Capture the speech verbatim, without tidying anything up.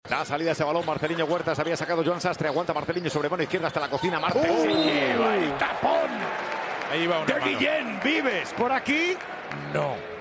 La salida de ese balón, Marceliño Huertas, había sacado Joan Sastre, aguanta Marceliño sobre mano izquierda hasta la cocina, Marceliño. Uh, lleva el tapón ahí va una de mano. Guillén Vives. ¿Por aquí? No.